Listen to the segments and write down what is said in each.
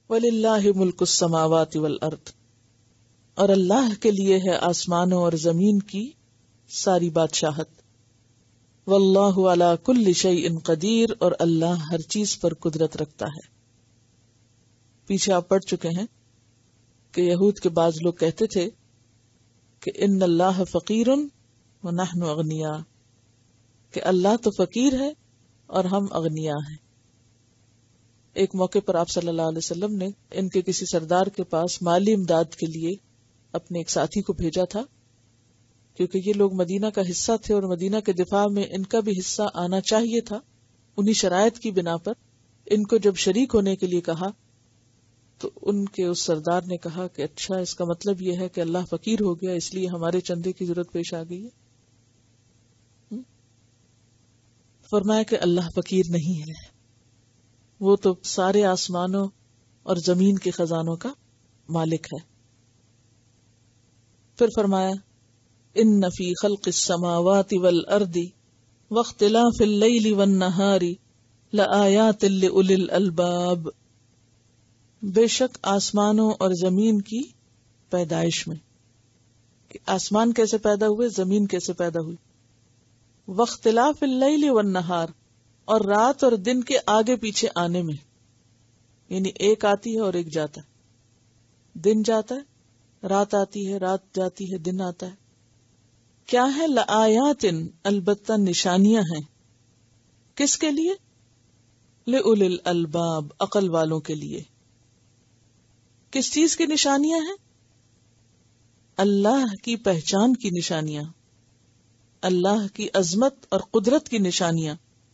وَلِلَّهِ مُلْكُ السَّمَاوَاتِ وَالْأَرْضِ، اور اللہ کے لیے ہے آسمانوں اور زمین کی ساری بادشاہت. وَاللَّهُ عَلَى كُلِّ شَيْءٍ قَدِيرٌ، اور اللہ ہر چیز پر قدرت رکھتا ہے. پیچھے آپ پڑھ چکے ہیں کہ یہود کے بعض لوگ کہتے تھے کہ ان اللہ فقیر ونحن اغنیاء، کہ اللہ تو فقیر ہے اور ہم اغنیاء ہیں. ایک موقع پر آپ صلی اللہ علیہ وسلم نے ان کے کسی سردار کے پاس مالی امداد کے لیے اپنے ایک ساتھی کو بھیجا تھا، کیونکہ یہ لوگ مدینہ کا حصہ تھے اور مدینہ کے دفاع میں ان کا بھی حصہ آنا چاہیے تھا. انہی شرائط کی بنا پر ان کو جب شریک ہونے کے لیے کہا تو ان کے اس سردار نے کہا کہ اچھا، اس کا مطلب یہ ہے کہ اللہ فقیر ہو گیا، اس لیے ہمارے چندے کی ضرورت پیش آ گئی ہے. فرمایا کہ اللہ فقیر نہیں ہے، وہ تو سارے آسمانوں اور زمین کے خزانوں کا مالک ہے. پھر فرمایا ان فی خلق السماوات والارض واختلاف اللیل والنہار لآیات لأولی الالباب، بے شک آسمانوں اور زمین کی پیدائش میں، کہ آسمان کیسے پیدا ہوئے، زمین کیسے پیدا ہوئی. واختلاف اللیل والنہار، اور رات اور دن کے آگے پیچھے آنے میں، یعنی ایک آتی ہے اور ایک جاتا ہے، دن جاتا ہے، رات آتی ہے، رات جاتی ہے، دن آتا ہے. کیا ہے؟ لآیات، البتہ نشانیاں ہیں. کس کے لیے؟ لأولی الالباب، عقل والوں کے لیے. کس چیز کی نشانیاں ہیں؟ اللہ کی پہچان کی نشانیاں، اللہ کی عظمت اور قدرت کی نشانیاں.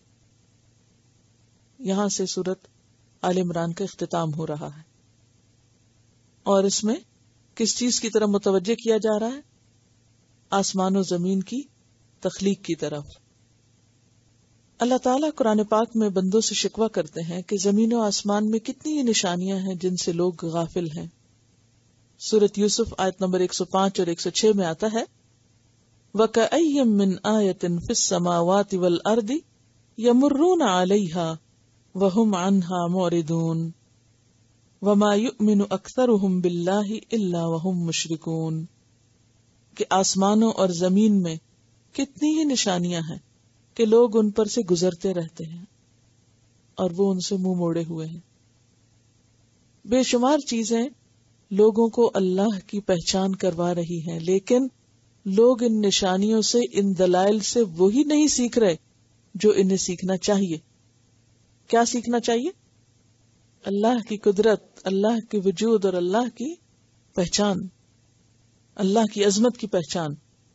یہاں سے سورت آل عمران کا اختتام ہو رہا ہے، اور اس میں کس چیز کی طرف متوجہ کیا جا رہا ہے؟ آسمان و زمین کی تخلیق کی طرف. اللہ تعالیٰ قرآن پاک میں بندوں سے شکوہ کرتے ہیں کہ زمین و آسمان میں کتنی نشانیاں ہیں جن سے لوگ غافل ہیں. سورۃ یوسف آیت نمبر 105 اور 106 میں آتا ہے وَكَأَيٍّ مِّنْ آیَةٍ فِي السَّمَاوَاتِ وَالْأَرْضِ يَمُرُّونَ عَلَيْهَا وَهُمْ عَنْهَا مُعْرِضُونَ وَمَا يُؤْمِنُ أَكْثَرُهُمْ بِاللَّهِ إِلَّا وَهُمْ مُشْرِكُونَ، کہ آسمانوں اور زمین میں کتنی ہی نشانیاں ہیں کہ لوگ ان پر سے گزرتے رہتے ہیں اور وہ ان سے منہ موڑے ہوئے ہیں. بے شمار چیزیں لوگوں کو اللہ کی پہچان کروا رہی ہیں، لیکن لوگ ان نشانیوں سے، ان دلائل سے وہی نہیں سیکھ رہے جو انہیں سیکھنا چاہیے. کیا سیکھنا چاہیے؟ اللہ کی قدرت، اللہ کے وجود اور اللہ کی پہچان، اللہ کی عظمت کی پہچان.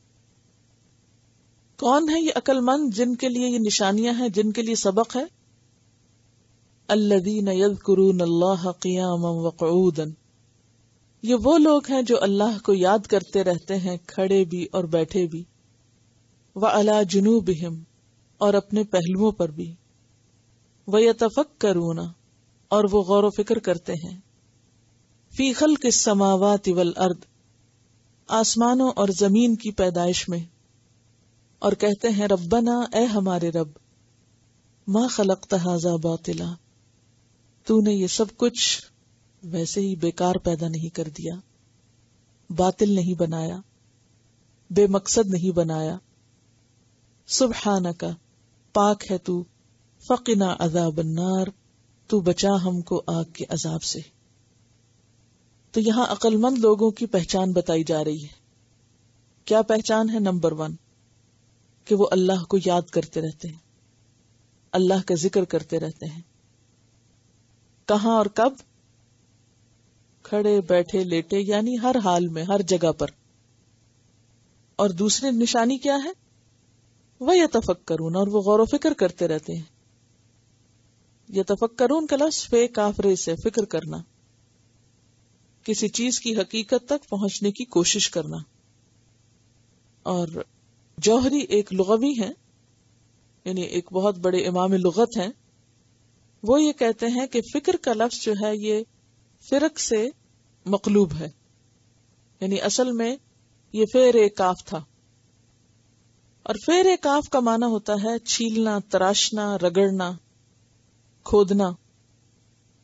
کون ہے یہ عقل مند جن کے لیے یہ نشانیاں ہیں، جن کے لیے سبق ہے؟ الذین یذکرون اللہ قیاما وقعودا، یہ وہ لوگ ہیں جو اللہ کو یاد کرتے رہتے ہیں کھڑے بھی اور بیٹھے بھی. وعلی جنوبہم، اور اپنے پہلوؤں پر بھی. ویتفکرون، اور وہ غور و فکر کرتے ہیں. فی خلق السماوات والارض، آسمانوں اور زمین کی پیدائش میں، اور کہتے ہیں ربنا، اے ہمارے رب، ما خلقت ھذا باطلا، تو نے یہ سب کچھ ویسے ہی بیکار پیدا نہیں کر دیا، باطل نہیں بنایا، بے مقصد نہیں بنایا. سبحانک، پاک ہے تو، فقنا عذاب النار، تو بچا ہم کو آگ کے عذاب سے. تو یہاں عقل مند لوگوں کی پہچان بتائی جا رہی ہے. کیا پہچان ہے؟ نمبر 1 کہ وہ اللہ کو یاد کرتے رہتے ہیں، اللہ کا ذکر کرتے رہتے ہیں. کہاں اور کب؟ کھڑے بیٹھے لیٹے، یعنی ہر حال میں، ہر جگہ پر. اور دوسری نشانی کیا ہے؟ وَيَتَفَكَّرُونَ، اور وہ غور و فکر کرتے رہتے ہیں. یتفکرون کا لفظ فے کافرے سے، فکر کرنا، کسی چیز کی حقیقت تک پہنچنے کی کوشش کرنا. اور جوہری ایک لغوی ہیں، یعنی ایک بہت بڑے امام لغت ہیں، وہ یہ کہتے ہیں کہ فکر کا لفظ جو ہے یہ فرق سے مقلوب ہے، یعنی اصل میں یہ فعل کاف تھا، اور فعل کاف کا معنی ہوتا ہے چھیلنا، تراشنا، رگڑنا، کھودنا.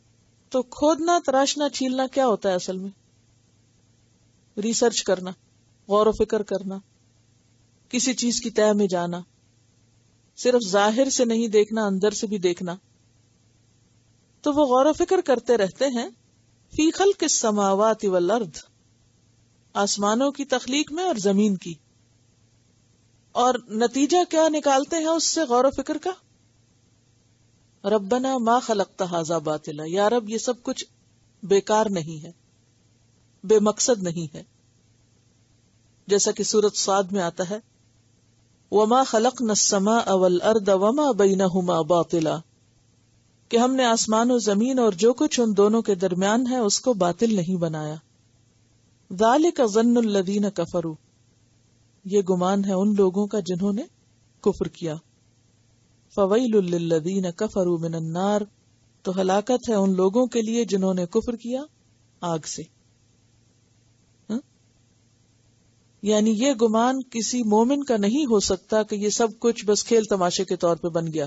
تو کھودنا، تراشنا، چھیلنا کیا ہوتا ہے اصل میں؟ ریسرچ کرنا، غور و فکر کرنا، کسی چیز کی تہہ میں جانا، صرف ظاہر سے نہیں دیکھنا، اندر سے بھی دیکھنا. تو وہ غور و فکر کرتے رہتے ہیں فی خلق السماوات والارض، آسمانوں کی تخلیق میں اور زمین کی. اور نتیجہ کیا نکالتے ہیں اس سے غور و فکر کا؟ ربنا ما خلقت ھذا باطلا، یا رب یہ سب کچھ بیکار نہیں ہے، بے مقصد نہیں ہے. جیسا کہ سورۃ صاد میں آتا ہے وما خلقنا السماء والارض وما بینہما باطلا، کہ ہم نے آسمان و زمین اور جو کچھ ان دونوں کے درمیان ہے اس کو باطل نہیں بنایا. ذالک ظن الذین کفروا، یہ گمان ہے ان لوگوں کا جنہوں نے کفر کیا. فویل للذین کفروا من النار، تو ہلاکت ہے ان لوگوں کے لیے جنہوں نے کفر کیا آگ سے. یعنی یہ گمان کسی مومن کا نہیں ہو سکتا کہ یہ سب کچھ بس کھیل تماشے کے طور پہ بن گیا.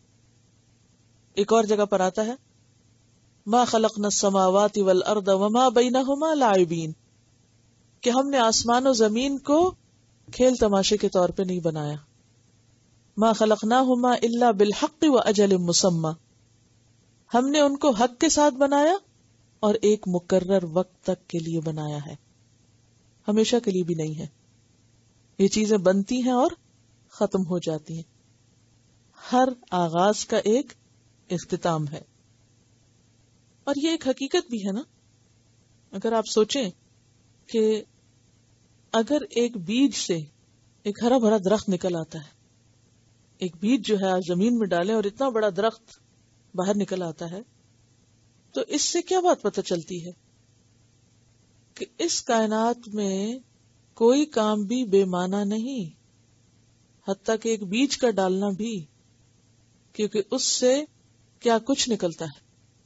ایک اور جگہ پر آتا ہے ما خلقنا السماوات والارض وما بینہما لاعبین، کہ ہم نے آسمان و زمین کو کھیل تماشے کے طور پہ نہیں بنایا. ما خلقناہما الا بالحق واجل مسمی، ہم نے ان کو حق کے ساتھ بنایا اور ایک مقرر وقت تک کے لیے بنایا ہے، ہمیشہ کے لیے بھی نہیں ہے. یہ چیزیں بنتی ہیں اور ختم ہو جاتی ہیں. ہر آغاز کا ایک اختتام ہے. اور یہ ایک حقیقت بھی ہے نا. اگر آپ سوچیں کہ اگر ایک بیج سے ایک ہرا بھرا درخت نکل آتا ہے، ایک بیج جو ہے آج زمین میں ڈالیں اور اتنا بڑا درخت باہر نکل آتا ہے، تو اس سے کیا بات پتہ چلتی ہے کہ اس کائنات میں کوئی کام بھی بے معنی نہیں، حتیٰ کہ ایک بیج کا ڈالنا بھی، کیونکہ اس سے کیا کچھ نکلتا ہے.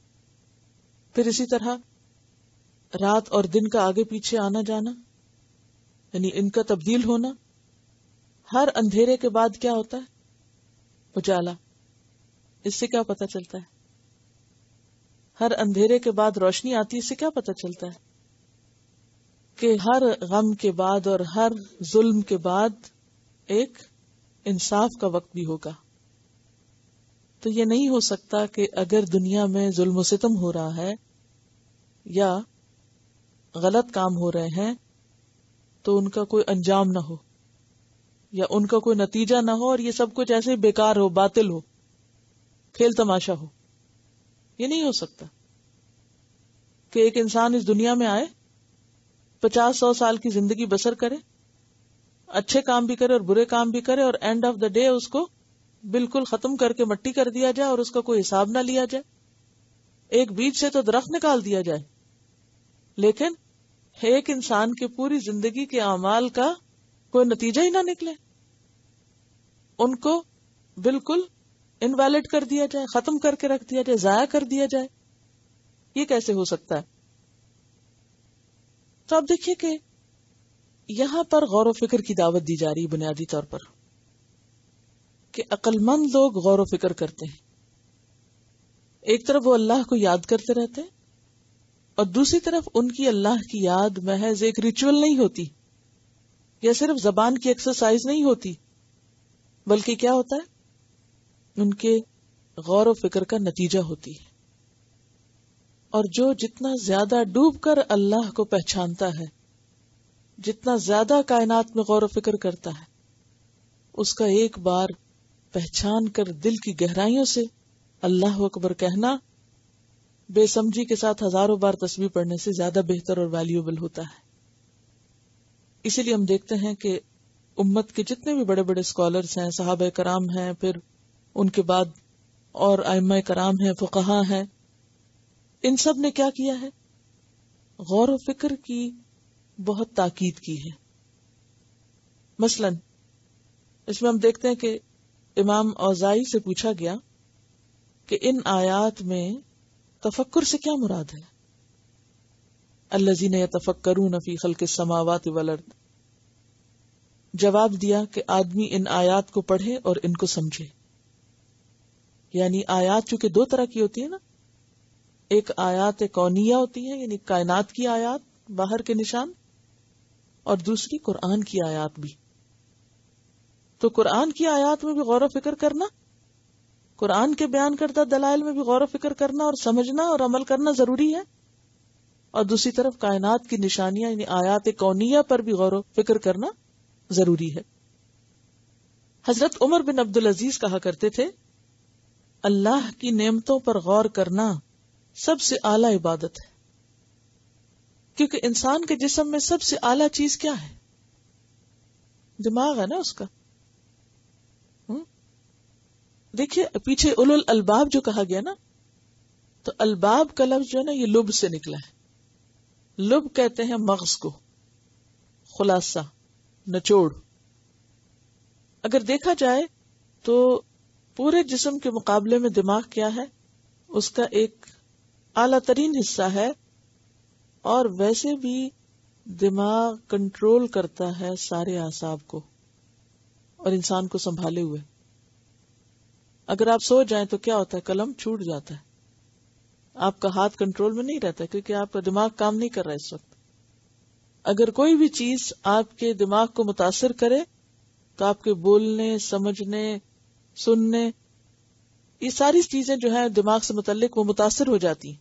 پھر اسی طرح رات اور دن کا آگے پیچھے آنا جانا، یعنی ان کا تبدیل ہونا. ہر اندھیرے کے بعد کیا ہوتا ہے؟ اجالا. اس سے کیا پتہ چلتا ہے؟ ہر اندھیرے کے بعد روشنی آتی ہے. اس سے کیا پتہ چلتا ہے؟ کہ ہر غم کے بعد اور ہر ظلم کے بعد ایک انصاف کا وقت بھی ہوگا. تو یہ نہیں ہو سکتا کہ اگر دنیا میں ظلم و ستم ہو رہا ہے یا غلط کام ہو رہے ہیں تو ان کا کوئی انجام نہ ہو یا ان کا کوئی نتیجہ نہ ہو اور یہ سب کچھ ایسے بیکار ہو، باطل ہو، کھیل تماشا ہو. یہ نہیں ہو سکتا کہ ایک انسان اس دنیا میں آئے، 50-100 سال کی زندگی بسر کرے، اچھے کام بھی کرے اور برے کام بھی کرے، اور اینڈ آف دا ڈے اس کو بالکل ختم کر کے مٹی کر دیا جائے اور اس کا کوئی حساب نہ لیا جائے. ایک بیج سے تو درخت نکال دیا جائے، لیکن ایک انسان کی پوری زندگی کے اعمال کا کوئی نتیجہ ہی نہ نکلے، ان کو بالکل انویلڈ کر دیا جائے، ختم کر کے رکھ دیا جائے، ضائع کر دیا جائے. یہ کیسے ہو سکتا ہے؟ تو آپ دیکھیے کہ یہاں پر غور و فکر کی دعوت دی جا رہی ہے بنیادی طور پر، کہ عقل مند لوگ غور و فکر کرتے ہیں. ایک طرف وہ اللہ کو یاد کرتے رہتے ہیں اور دوسری طرف ان کی اللہ کی یاد محض ایک ریچول نہیں ہوتی یا صرف زبان کی ایکسرسائز نہیں ہوتی، بلکہ کیا ہوتا ہے؟ ان کے غور و فکر کا نتیجہ ہوتی ہے. اور جو جتنا زیادہ ڈوب کر اللہ کو پہچانتا ہے، جتنا زیادہ کائنات میں غور و فکر کرتا ہے، اس کا ایک بار پہچان کر دل کی گہرائیوں سے اللہ اکبر کہنا بے سمجھی کے ساتھ ہزاروں بار تسبیح پڑھنے سے زیادہ بہتر اور ویلیوبل ہوتا ہے. اسی لیے ہم دیکھتے ہیں کہ امت کے جتنے بھی بڑے بڑے اسکالرز ہیں، صحابہ کرام ہیں، پھر ان کے بعد اور ائمہ کرام ہیں، فقہا ہیں، ان سب نے کیا کیا ہے؟ غور و فکر کی بہت تاکید کی ہے. مثلا اس میں ہم دیکھتے ہیں کہ امام اوزاعی سے پوچھا گیا کہ ان آیات میں تفکر سے کیا مراد ہے؟ الذین یتفکرون فی خلق السماوات والارض. جواب دیا کہ آدمی ان آیات کو پڑھے اور ان کو سمجھے. یعنی آیات چونکہ دو طرح کی ہوتی ہے نا، ایک آیات کونیہ ہوتی ہیں یعنی کائنات کی آیات، باہر کے نشان، اور دوسری قرآن کی آیات بھی. تو قرآن کی آیات میں بھی غور و فکر کرنا، قرآن کے بیان کردہ دلائل میں بھی غور و فکر کرنا اور سمجھنا اور عمل کرنا ضروری ہے، اور دوسری طرف کائنات کی نشانیاں یعنی آیات کونیہ پر بھی غور و فکر کرنا ضروری ہے. حضرت عمر بن عبدالعزیز کہا کرتے تھے، اللہ کی نعمتوں پر غور کرنا سب سے اعلی عبادت ہے، کیونکہ انسان کے جسم میں سب سے اعلی چیز کیا ہے؟ دماغ ہے نا اس کا. دیکھیے پیچھے اولو الالباب جو کہا گیا نا، تو الباب کا لفظ جو ہے نا یہ لب سے نکلا ہے. لب کہتے ہیں مغز کو، خلاصہ، نچوڑ. اگر دیکھا جائے تو پورے جسم کے مقابلے میں دماغ کیا ہے؟ اس کا ایک اعلیٰ ترین حصہ ہے، اور ویسے بھی دماغ کنٹرول کرتا ہے سارے اعصاب کو اور انسان کو سنبھالے ہوئے. اگر آپ سو جائیں تو کیا ہوتا ہے؟ قلم چھوٹ جاتا ہے، آپ کا ہاتھ کنٹرول میں نہیں رہتا کیونکہ آپ کا دماغ کام نہیں کر رہا اس وقت. اگر کوئی بھی چیز آپ کے دماغ کو متاثر کرے تو آپ کے بولنے، سمجھنے، سننے، یہ ساری چیزیں جو ہیں دماغ سے متعلق وہ متاثر ہو جاتی ہیں.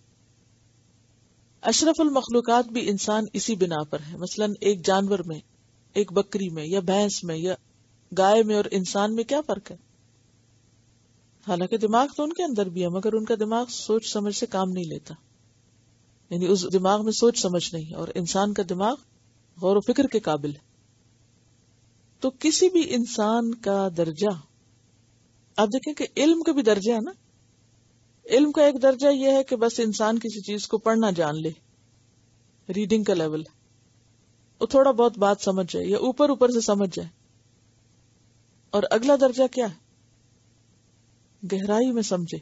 اشرف المخلوقات بھی انسان اسی بنا پر ہے. مثلا ایک جانور میں، ایک بکری میں یا بھینس میں یا گائے میں اور انسان میں کیا فرق ہے؟ حالانکہ دماغ تو ان کے اندر بھی ہے، مگر ان کا دماغ سوچ سمجھ سے کام نہیں لیتا، یعنی اس دماغ میں سوچ سمجھ نہیں، اور انسان کا دماغ غور و فکر کے قابل ہے. تو کسی بھی انسان کا درجہ، آپ دیکھیں کہ علم کے بھی درجے ہیں نا. علم کا ایک درجہ یہ ہے کہ بس انسان کسی چیز کو پڑھنا جان لے، ریڈنگ کا لیول، وہ تھوڑا بہت بات سمجھ جائے یا اوپر سے سمجھ جائے. اور اگلا درجہ کیا ہے؟ گہرائی میں سمجھے،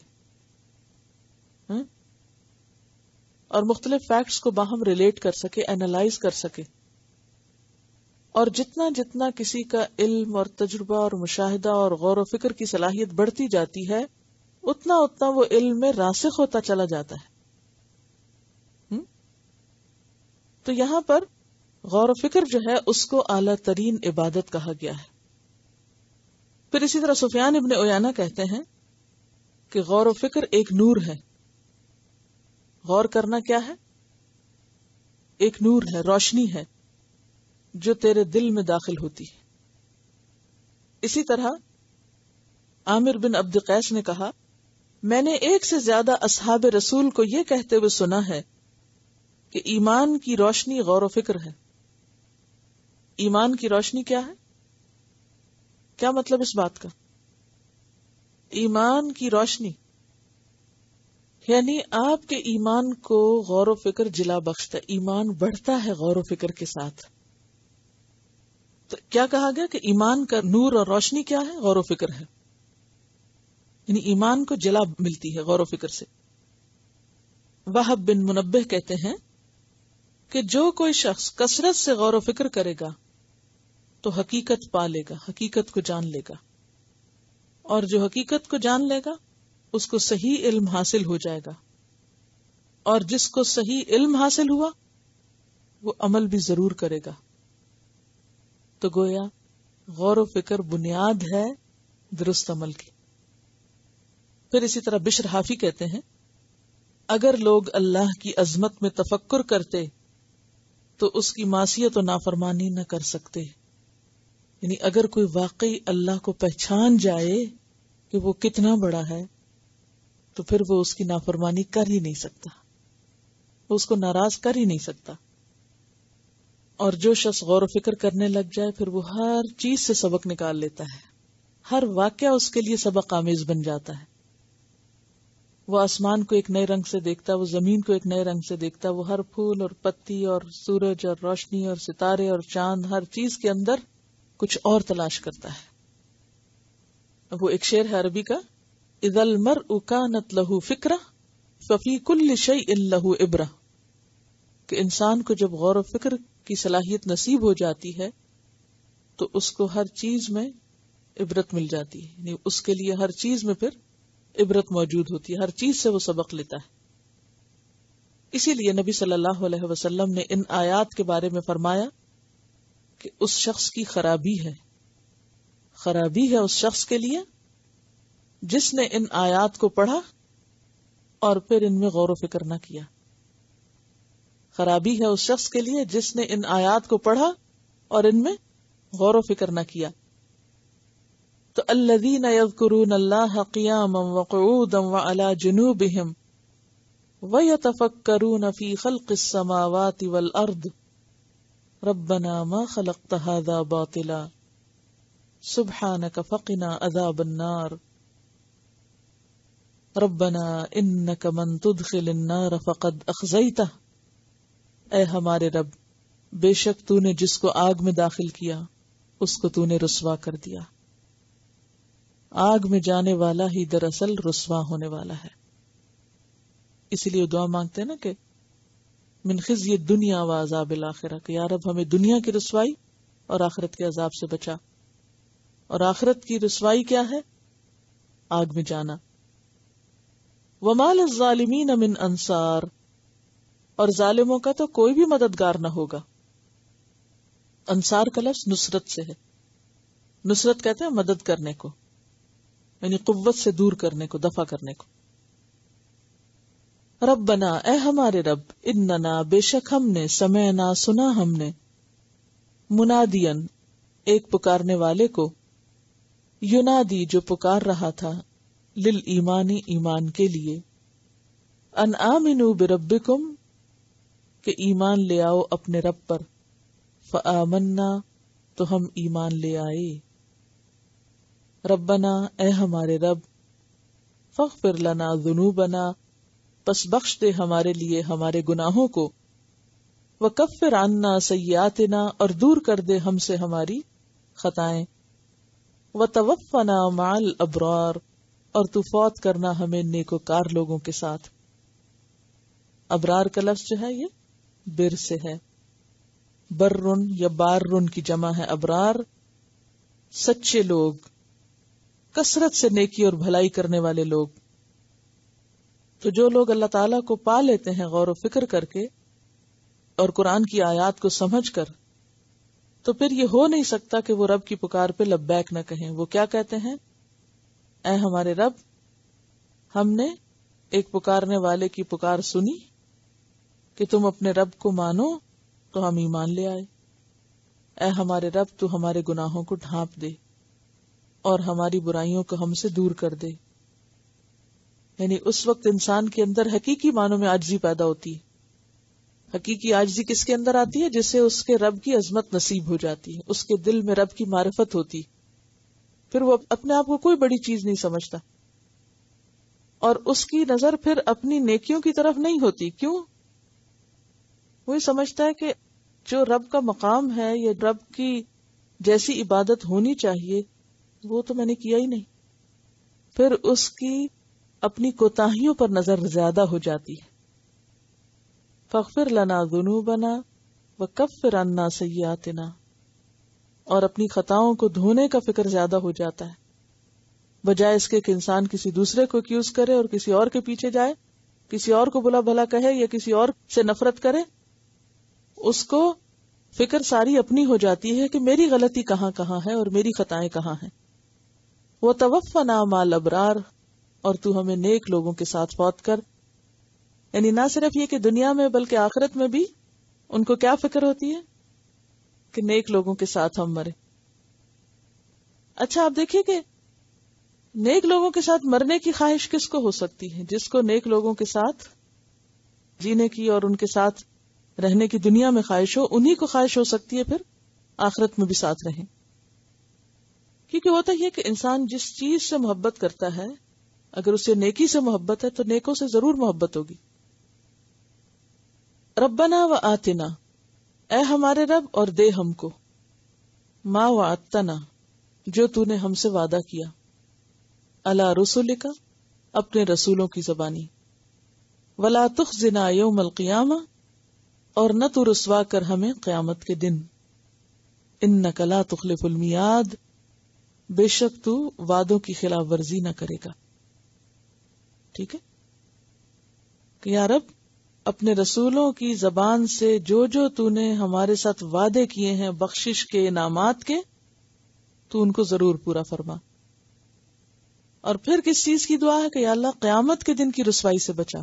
اور مختلف فیکٹس کو باہم ریلیٹ کر سکے، اینالائز کر سکے. اور جتنا جتنا کسی کا علم اور تجربہ اور مشاہدہ اور غور و فکر کی صلاحیت بڑھتی جاتی ہے، اتنا اتنا وہ علم میں راسخ ہوتا چلا جاتا ہے. تو یہاں پر غور و فکر جو ہے اس کو اعلیٰ ترین عبادت کہا گیا ہے. پھر اسی طرح سفیان ابن عیینہ کہتے ہیں کہ غور و فکر ایک نور ہے. غور کرنا کیا ہے؟ ایک نور ہے، روشنی ہے جو تیرے دل میں داخل ہوتی ہے. اسی طرح عامر بن عبد قیس نے کہا، میں نے ایک سے زیادہ اصحاب رسول کو یہ کہتے ہوئے سنا ہے کہ ایمان کی روشنی غور و فکر ہے. ایمان کی روشنی کیا ہے؟ کیا مطلب اس بات کا؟ ایمان کی روشنی یعنی آپ کے ایمان کو غور و فکر جلا بخشتا ہے. ایمان بڑھتا ہے غور و فکر کے ساتھ. تو کیا کہا گیا کہ ایمان کا نور اور روشنی کیا ہے؟ غور و فکر ہے. یعنی ایمان کو جلا ملتی ہے غور و فکر سے. وہب بن منبہ کہتے ہیں کہ جو کوئی شخص کثرت سے غور و فکر کرے گا تو حقیقت پا لے گا، حقیقت کو جان لے گا، اور جو حقیقت کو جان لے گا اس کو صحیح علم حاصل ہو جائے گا، اور جس کو صحیح علم حاصل ہوا وہ عمل بھی ضرور کرے گا. تو گویا غور و فکر بنیاد ہے درست عمل کی. پھر اسی طرح بشر حافی کہتے ہیں، اگر لوگ اللہ کی عظمت میں تفکر کرتے تو اس کی معصیت و نافرمانی نہ کر سکتے. یعنی اگر کوئی واقعی اللہ کو پہچان جائے کہ وہ کتنا بڑا ہے تو پھر وہ اس کی نافرمانی کر ہی نہیں سکتا، وہ اس کو ناراض کر ہی نہیں سکتا. اور جو شخص غور و فکر کرنے لگ جائے پھر وہ ہر چیز سے سبق نکال لیتا ہے، ہر واقعہ اس کے لیے سبق آمیز بن جاتا ہے. وہ آسمان کو ایک نئے رنگ سے دیکھتا، وہ زمین کو ایک نئے رنگ سے دیکھتا، وہ ہر پھول اور پتی اور سورج اور روشنی اور ستارے اور چاند، ہر چیز کے اندر کچھ اور تلاش کرتا ہے. وہ ایک شعر ہے عربی کا، اذا المرء كانت له فکرہ ففی کل شیء له عبرہ، کہ انسان کو جب غور و فکر کی صلاحیت نصیب ہو جاتی ہے تو اس کو ہر چیز میں عبرت مل جاتی ہے. یعنی اس کے لیے ہر چیز میں پھر عبرت موجود ہوتی ہے، ہر چیز سے وہ سبق لیتا ہے. اسی لیے نبی صلی اللہ علیہ وسلم نے ان آیات کے بارے میں فرمایا کہ اس شخص کی خرابی ہے اس شخص کے لیے جس نے ان آیات کو پڑھا اور پھر ان میں غور و فکر نہ کیا. خرابی ہے اس شخص کے لیے جس نے ان آیات کو پڑھا اور ان میں غور و فکر نہ کیا. تو الذین یذکرون اللہ قیاما وقعودا وعلی جنوبہم وَيَتَفَكَّرُونَ فِي خَلْقِ السَّمَاوَاتِ وَالْأَرْضِ رَبَّنَا مَا خَلَقْتَ هَذَا بَاطِلًا سُبْحَانَكَ فَقِنَا عَذَابَ النَّارِ رَبَّنَا إِنَّكَ مَن تُدْخِلِ النَّارَ فَقَدْ أَخْزَيْتَهُ. اے ہمارے رب، بے شک تو نے جس کو آگ میں داخل کیا اس کو تو نے رسوا کر دیا. آگ میں جانے والا ہی دراصل رسوا ہونے والا ہے. اسی لیے دعا مانگتے ہیں نا کہ من خزی الدنیا و عذاب الآخرہ، کہ یا رب ہمیں دنیا کی رسوائی اور آخرت کے عذاب سے بچا. اور آخرت کی رسوائی کیا ہے؟ آگ میں جانا. وَمَا لِلظَّالِمِينَ مِنْ أَنصَارٍ، اور ظالموں کا تو کوئی بھی مددگار نہ ہوگا. انصار کا لفظ نصرت سے ہے. نصرت کہتے ہیں مدد کرنے کو، یعنی قوت سے دور کرنے کو، دفع کرنے کو. ربنا، اے ہمارے رب، اننا، بے شک ہم نے، سمعنا، سنا ہم نے، منادین، ایک پکارنے والے کو، ینادی، جو پکار رہا تھا، للایمانی، ایمان کے لیے، ان آمنوا بربکم، کہ ایمان لے آؤ اپنے رب پر، فآمنا، تو ہم ایمان لے آئے. ربنا، اے ہمارے رب، فاغفر لنا ذنوبنا، پس بخش دے ہمارے لیے ہمارے گناہوں کو، وکفر عنا سیئاتنا، اور دور کر دے ہم سے ہماری خطائیں، وتوفنا مع الابرار، اور تو فوت کرنا ہمیں نیکوکار لوگوں کے ساتھ. ابرار کا لفظ جو ہے یہ بر سے ہے. برن یا بارن کی جمع ہے ابرار، سچے لوگ، کثرت سے نیکی اور بھلائی کرنے والے لوگ. تو جو لوگ اللہ تعالیٰ کو پا لیتے ہیں غور و فکر کر کے اور قرآن کی آیات کو سمجھ کر، تو پھر یہ ہو نہیں سکتا کہ وہ رب کی پکار پہ لبیک نہ کہیں. وہ کیا کہتے ہیں؟ اے ہمارے رب، ہم نے ایک پکارنے والے کی پکار سنی کہ تم اپنے رب کو مانو، تو ہم ایمان لے آئے. اے ہمارے رب، تو ہمارے گناہوں کو ڈھانپ دے اور ہماری برائیوں کو ہم سے دور کر دے. یعنی اس وقت انسان کے اندر حقیقی معنوں میں عاجزی پیدا ہوتی ہے. حقیقی عاجزی کس کے اندر آتی ہے؟ جس سے اس کے رب کی عظمت نصیب ہو جاتی ہے، اس کے دل میں رب کی معرفت ہوتی، پھر وہ اپنے آپ کو کوئی بڑی چیز نہیں سمجھتا، اور اس کی نظر پھر اپنی نیکیوں کی طرف نہیں ہوتی. کیوں؟ وہ سمجھتا ہے کہ جو رب کا مقام ہے یا رب کی جیسی عبادت ہونی چاہیے وہ تو میں نے کیا ہی نہیں. پھر اس کی اپنی کوتاہیوں پر نظر زیادہ ہو جاتی ہے. فاغفر لنا ذنوبنا وکفر عنا سیئاتنا، اور اپنی خطاؤں کو دھونے کا فکر زیادہ ہو جاتا ہے، بجائے اس کے کہ انسان کسی دوسرے کو ایکیوز کرے اور کسی اور کے پیچھے جائے، کسی اور کو بلا بھلا کہے یا کسی اور سے نفرت کرے. اس کو فکر ساری اپنی ہو جاتی ہے کہ میری غلطی کہاں کہاں ہے اور میری خطائیں کہاں ہیں. وتوفنا مع الابرار، اور تو ہمیں نیک لوگوں کے ساتھ فوت کر. یعنی نہ صرف یہ کہ دنیا میں بلکہ آخرت میں بھی ان کو کیا فکر ہوتی ہے کہ نیک لوگوں کے ساتھ ہم مرے. اچھا آپ دیکھیے کہ نیک لوگوں کے ساتھ مرنے کی خواہش کس کو ہو سکتی ہے؟ جس کو نیک لوگوں کے ساتھ جینے کی اور ان کے ساتھ رہنے کی دنیا میں خواہش ہو، انہی کو خواہش ہو سکتی ہے پھر آخرت میں بھی ساتھ رہیں. کیونکہ ہوتا یہ کہ انسان جس چیز سے محبت کرتا ہے، اگر اسے نیکی سے محبت ہے تو نیکوں سے ضرور محبت ہوگی. ربنا و آتنا، اے ہمارے رب اور دے ہم کو، ما وعدتنا، جو تو نے ہم سے وعدہ کیا، علی رسولک، اپنے رسولوں کی زبانی، ولا تخزنا یوم القیامہ، اور نہ تو رسوا کر ہمیں قیامت کے دن، انک لا تخلف المیعاد، بے شک تو وعدوں کی خلاف ورزی نہ کرے گا. ٹھیک ہے کہ یا رب اپنے رسولوں کی زبان سے جو جو تو نے ہمارے ساتھ وعدے کیے ہیں بخشش کے، انعامات کے، تو ان کو ضرور پورا فرما. اور پھر کس چیز کی دعا ہے کہ یا اللہ قیامت کے دن کی رسوائی سے بچا.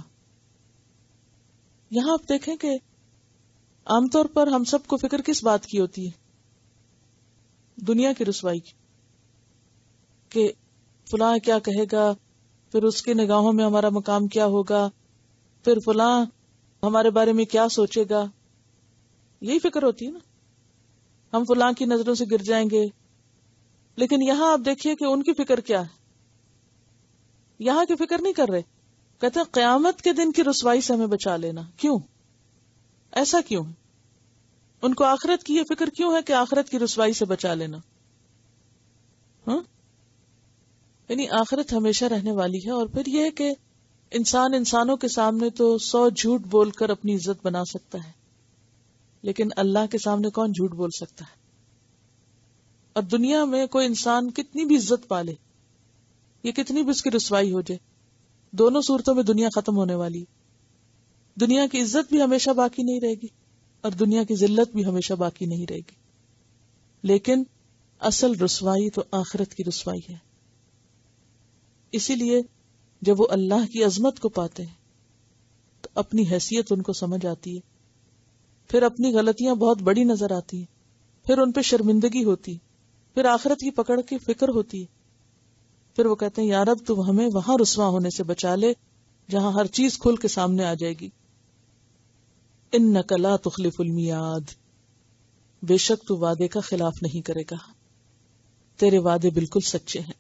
یہاں آپ دیکھیں کہ عام طور پر ہم سب کو فکر کس بات کی ہوتی ہے؟ دنیا کی رسوائی کی، کہ فلاں کیا کہے گا، پھر اس کی نگاہوں میں ہمارا مقام کیا ہوگا، پھر فلاں ہمارے بارے میں کیا سوچے گا. یہی فکر ہوتی ہے نا، ہم فلاں کی نظروں سے گر جائیں گے. لیکن یہاں آپ دیکھیے کہ ان کی فکر کیا ہے. یہاں کی فکر نہیں کر رہے، کہتے ہیں قیامت کے دن کی رسوائی سے ہمیں بچا لینا. کیوں؟ ایسا کیوں ہے؟ ان کو آخرت کی یہ فکر کیوں ہے کہ آخرت کی رسوائی سے بچا لینا؟ ہاں، یعنی آخرت ہمیشہ رہنے والی ہے. اور پھر یہ کہ انسانوں کے سامنے تو 100 جھوٹ بول کر اپنی عزت بنا سکتا ہے، لیکن اللہ کے سامنے کون جھوٹ بول سکتا ہے؟ اور دنیا میں کوئی انسان کتنی بھی عزت پالے، یہ کتنی بھی اس کی رسوائی ہو جائے، دونوں صورتوں میں دنیا ختم ہونے والی ہے. دنیا کی عزت بھی ہمیشہ باقی نہیں رہے گی اور دنیا کی ذلت بھی ہمیشہ باقی نہیں رہے گی. لیکن اصل رسوائی تو آخرت کی رسوائی ہے. اسی لیے جب وہ اللہ کی عظمت کو پاتے ہیں تو اپنی حیثیت ان کو سمجھ آتی ہے، پھر اپنی غلطیاں بہت بڑی نظر آتی ہیں، پھر ان پہ شرمندگی ہوتی، پھر آخرت کی پکڑ کی فکر ہوتی ہے. پھر وہ کہتے ہیں یا رب تو ہمیں وہاں رسوا ہونے سے بچا لے جہاں ہر چیز کھل کے سامنے آ جائے گی. انک لا تخلف المیعاد، بے شک تو وعدے کا خلاف نہیں کرے گا، تیرے وعدے بالکل سچے ہیں.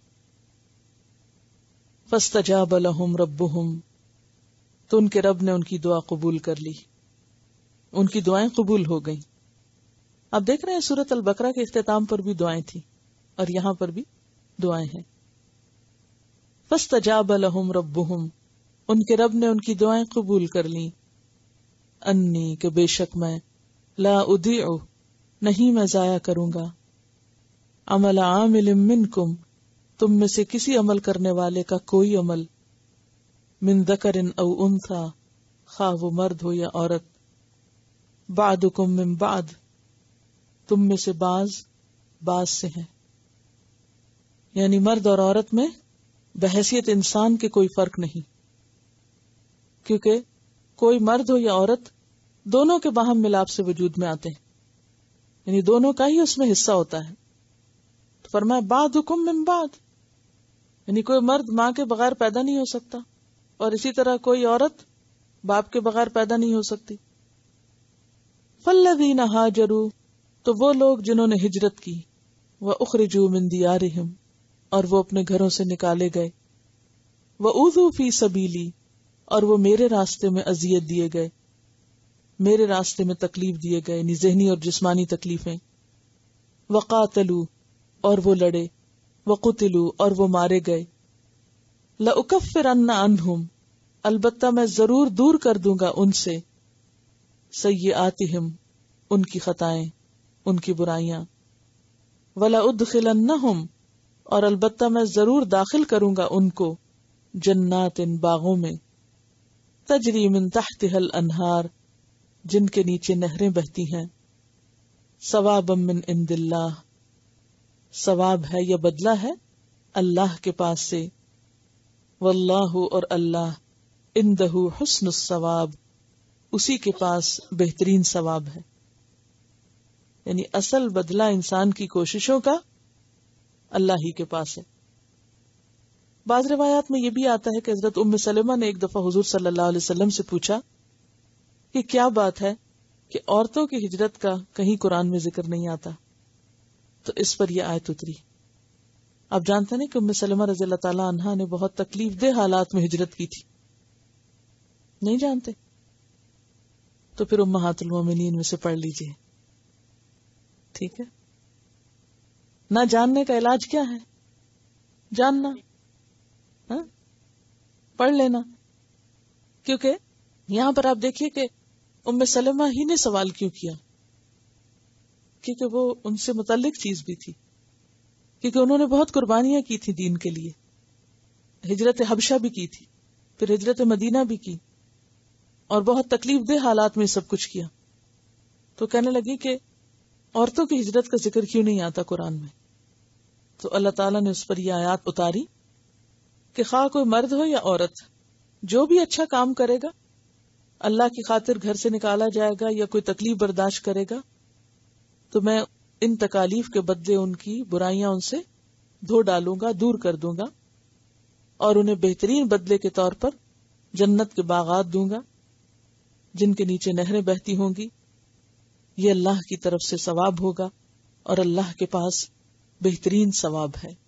فاستجاب لهم ربهم، تو ان کے رب نے ان کی دعا قبول کر لی، ان کی دعائیں قبول ہو گئیں. آپ دیکھ رہے ہیں سورۃ البقرہ کے اختتام پر بھی دعائیں تھیں اور یہاں پر بھی دعائیں ہیں. فاستجاب لهم ربهم، ان کے رب نے ان کی دعائیں قبول کر لیں. انی، کہ بے شک میں، لا اضیع، نہیں میں ضائع کروں گا، عمل عامل منکم، تم میں سے کسی عمل کرنے والے کا کوئی عمل، من ذکر او انثی، خواہ وہ مرد ہو یا عورت، بعدکم من بعد، تم میں سے بعض سے ہیں. یعنی مرد اور عورت میں بحیثیت انسان کے کوئی فرق نہیں، کیونکہ کوئی مرد ہو یا عورت دونوں کے باہم ملاپ سے وجود میں آتے ہیں، یعنی دونوں کا ہی اس میں حصہ ہوتا ہے. تو فرمایا بعدکم من بعد، یعنی کوئی مرد ماں کے بغیر پیدا نہیں ہو سکتا اور اسی طرح کوئی عورت باپ کے بغیر پیدا نہیں ہو سکتی. فالذین ہاجروا، تو وہ لوگ جنہوں نے ہجرت کی، واخرجوا من دیارہم، اور وہ اپنے گھروں سے نکالے گئے، واوذوا فی سبیلی، اور وہ میرے راستے میں اذیت دیے گئے، میرے راستے میں تکلیف دیے گئے، یعنی ذہنی اور جسمانی تکلیفیں. وقاتلوا، اور وہ لڑے، وقتلوا، اور وہ مارے گئے. لأکفرن عنہم، البتہ میں ضرور دور کر دوں گا ان سے، سیئاتہم، ان کی خطائیں، ان کی برائیاں. ولأدخلنہم، اور البتہ میں ضرور داخل کروں گا ان کو، جنات، باغوں میں، تجری من تحتها الانہار، جن کے نیچے نہریں بہتی ہیں، ثوابا من عند اللہ، ثواب ہے یا بدلہ ہے اللہ کے پاس سے. واللہ، اور اللہ، عندہ حسن الثواب، اسی کے پاس بہترین ثواب ہے. یعنی اصل بدلہ انسان کی کوششوں کا اللہ ہی کے پاس ہے. بعض روایات میں یہ بھی آتا ہے کہ حضرت ام سلمہ نے ایک دفعہ حضور صلی اللہ علیہ وسلم سے پوچھا کہ کیا بات ہے کہ عورتوں کی ہجرت کا کہیں قرآن میں ذکر نہیں آتا. تو اس پر یہ آیت اتری. آپ جانتے ہیں کہ ام سلمہ رضی اللہ تعالی عنہا نے بہت تکلیف دہ حالات میں ہجرت کی تھی؟ نہیں جانتے؟ تو پھر امہات المومنین میں سے پڑھ لیجئے. ٹھیک ہے، نہ جاننے کا علاج کیا ہے؟ جاننا، پڑھ لینا. کیونکہ یہاں پر آپ دیکھیے کہ ام سلمہ ہی نے سوال کیوں کیا، کیونکہ وہ ان سے متعلق چیز بھی تھی، کیونکہ انہوں نے بہت قربانیاں کی تھی دین کے لیے. ہجرت حبشہ بھی کی تھی، پھر ہجرت مدینہ بھی کی، اور بہت تکلیف دہ حالات میں سب کچھ کیا. تو کہنے لگی کہ عورتوں کی ہجرت کا ذکر کیوں نہیں آتا قرآن میں؟ تو اللہ تعالیٰ نے اس پر یہ آیات اتاری کہ خواہ کوئی مرد ہو یا عورت، جو بھی اچھا کام کرے گا، اللہ کی خاطر گھر سے نکالا جائے گا یا کوئی تکلیف برداشت کرے گا، تو میں ان تکالیف کے بدلے ان کی برائیاں ان سے دھو ڈالوں گا، دور کر دوں گا، اور انہیں بہترین بدلے کے طور پر جنت کے باغات دوں گا جن کے نیچے نہریں بہتی ہوں گی. یہ اللہ کی طرف سے ثواب ہوگا اور اللہ کے پاس بہترین ثواب ہے.